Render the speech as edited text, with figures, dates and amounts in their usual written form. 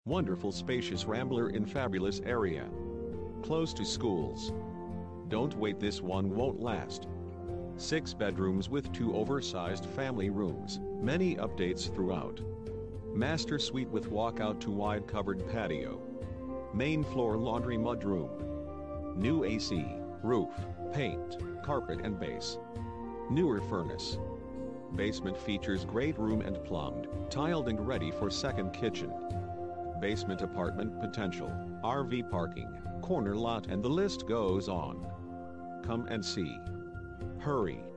Wonderful spacious rambler in fabulous area. Close to schools. Don't wait, this one won't last. 6 bedrooms with 2 oversized family rooms, many updates throughout. Master suite with walkout to wide covered patio. Main floor laundry mudroom. New AC, roof, paint, carpet and base. Newer furnace. Basement features great room and plumbed, tiled and ready for second kitchen. Basement apartment potential, RV parking, corner lot and the list goes on. Come and see. Hurry.